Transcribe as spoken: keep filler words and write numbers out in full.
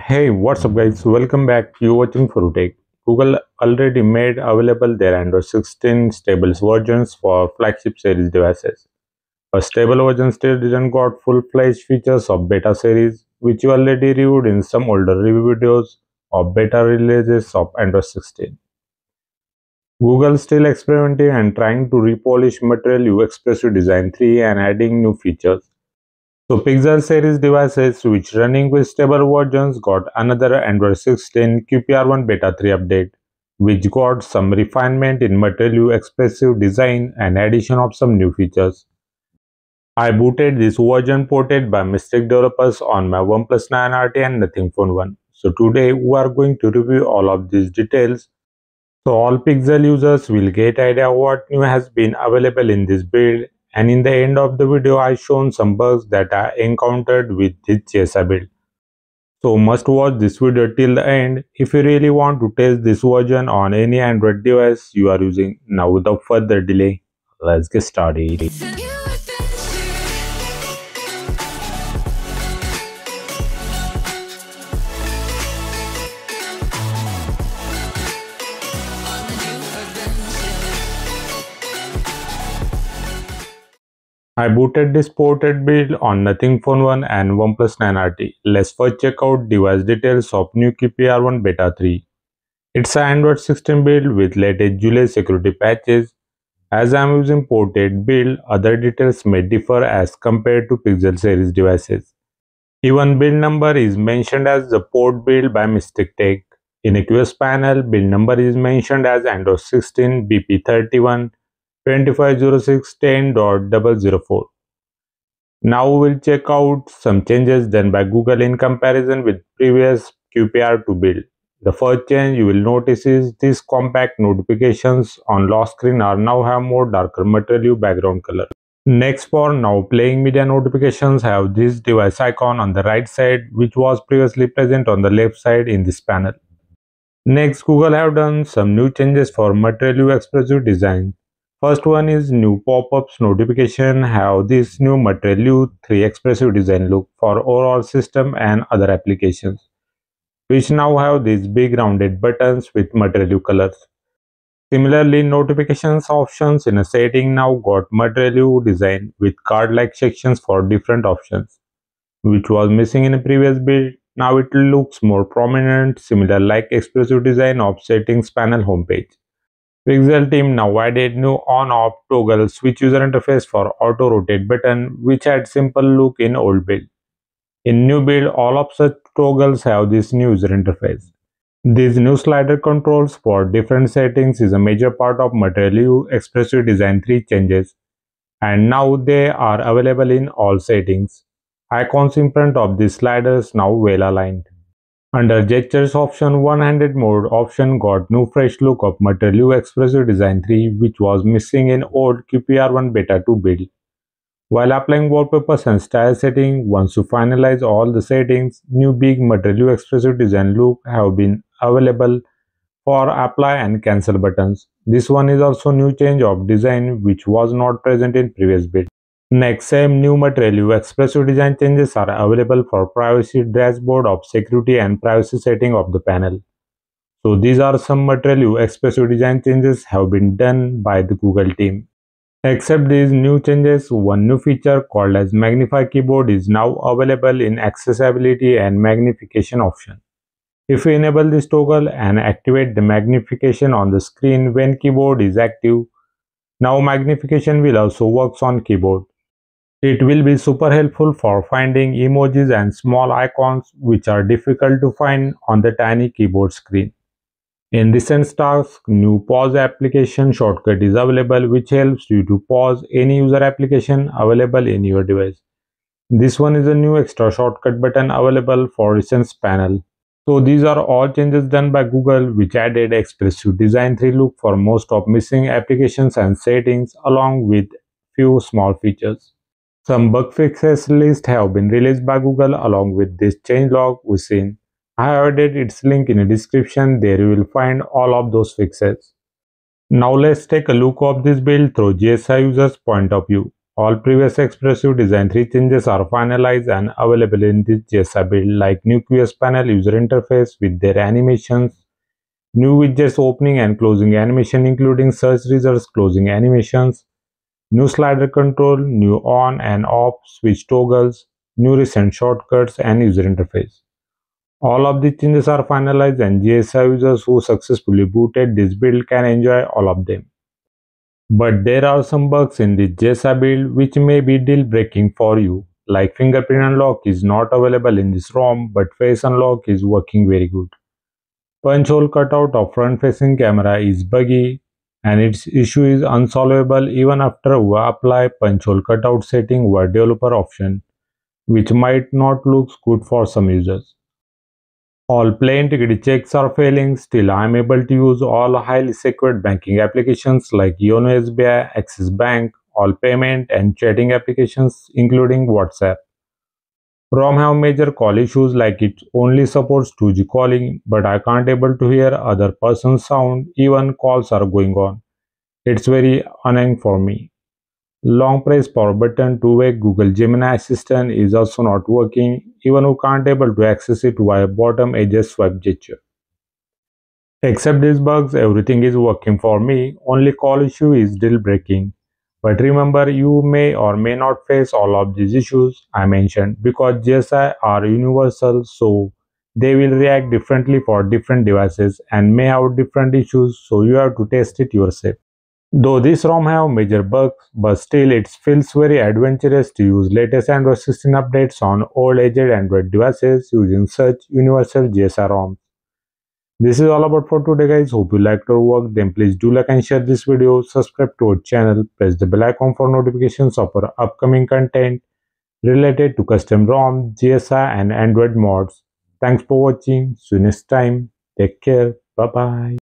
Hey, what's up guys? Welcome back. You watching Tech. Google already made available their Android sixteen stable versions for flagship series devices. A stable version still didn't got full-fledged features of beta series, which you already reviewed in some older review videos of beta releases of Android sixteen. Google still experimenting and trying to repolish Material U Expressive Design three and adding new features. So Pixel series devices which running with stable versions got another Android sixteen Q P R one beta three update, which got some refinement in Material expressive design and addition of some new features. I booted this version ported by mistake developers on my OnePlus nine R T and Nothing Phone one. So today we are going to review all of these details. So all Pixel users will get idea what new has been available in this build, and in the end of the video I shown some bugs that I encountered with this G S I build. So must watch this video till the end if you really want to test this version on any Android device you are using. Now without further delay, let's get started. I booted this ported build on Nothing Phone one and OnePlus nine R T. Let's first check out device details of new Q P R one beta three. It's an Android sixteen build with latest July security patches. As I am using ported build, other details may differ as compared to Pixel series devices. Even build number is mentioned as the port build by Mistake Tech. In a Q S panel, build number is mentioned as Android sixteen B P thirty-one twenty-five oh six ten dot zero zero four. Now we will check out some changes done by Google in comparison with previous Q P R two build. The first change you will notice is these compact notifications on lock screen are now have more darker material background color. Next, for now playing media notifications have this device icon on the right side, which was previously present on the left side in this panel. Next, Google have done some new changes for Material expressive design. First one is new pop-ups notification have this new Material three expressive design look for overall system and other applications, which now have these big rounded buttons with Material colors. Similarly, notifications options in a setting now got Material design with card-like sections for different options, which was missing in a previous build. Now it looks more prominent, similar like expressive design of settings panel homepage. Pixel team now added new on-off toggle switch user interface for auto rotate button, which had simple look in old build. In new build, all of such toggles have this new user interface. These new slider controls for different settings is a major part of Material expressive design three changes, and now they are available in all settings. Icons in front of these sliders now well aligned. Under gestures option, one-handed mode option got new fresh look of Material expressive design three, which was missing in old Q P R one beta two build. While applying wallpapers and style setting, once you finalize all the settings, new big Material expressive design look have been available for apply and cancel buttons. This one is also new change of design which was not present in previous build. Next, same new Material expressive design changes are available for privacy dashboard of security and privacy setting of the panel. So these are some Material expressive design changes have been done by the Google team. Except these new changes, one new feature called as Magnify Keyboard is now available in accessibility and magnification option. If you enable this toggle and activate the magnification on the screen when keyboard is active, now magnification will also work on keyboard. It will be super helpful for finding emojis and small icons which are difficult to find on the tiny keyboard screen. In recent tasks, new pause application shortcut is available which helps you to pause any user application available in your device. This one is a new extra shortcut button available for recent panel. So these are all changes done by Google which added expressive design three look for most of missing applications and settings along with few small features. Some bug fixes list have been released by Google along with this changelog we seen. I have added its link in the description, there you will find all of those fixes. Now let's take a look of this build through G S I users point of view. All previous expressive design three changes are finalized and available in this G S I build, like new Q S panel user interface with their animations, new widgets opening and closing animation including search results closing animations, new slider control, new on and off switch toggles, new recent shortcuts and user interface. All of these changes are finalized and G S I users who successfully booted this build can enjoy all of them. But there are some bugs in the G S I build which may be deal breaking for you, like fingerprint unlock is not available in this ROM but face unlock is working very good. Punch hole cutout of front facing camera is buggy and its issue is unsolvable even after we apply punch hole cutout setting or developer option, which might not look good for some users. All play integrity checks are failing. Still, I am able to use all highly secured banking applications like Yono S B I, Axis Bank, all payment and chatting applications including WhatsApp. ROM have major call issues like it only supports two G calling, but I can't able to hear other person's sound even calls are going on. It's very annoying for me. Long press power button to wake Google Gemini Assistant is also not working, even we can't able to access it via bottom edges swipe gesture. Except these bugs, everything is working for me, only call issue is still breaking. But remember, you may or may not face all of these issues I mentioned because G S I are universal, so they will react differently for different devices and may have different issues, so you have to test it yourself. Though this ROM have major bugs, but still it feels very adventurous to use latest Android sixteen updates on old aged Android devices using such universal G S I ROMs. This is all about for today guys. Hope you liked our work. Then please do like and share this video, subscribe to our channel, press the bell icon for notifications of our upcoming content related to custom ROM, G S I and Android mods. Thanks for watching. See you next time. Take care. Bye bye.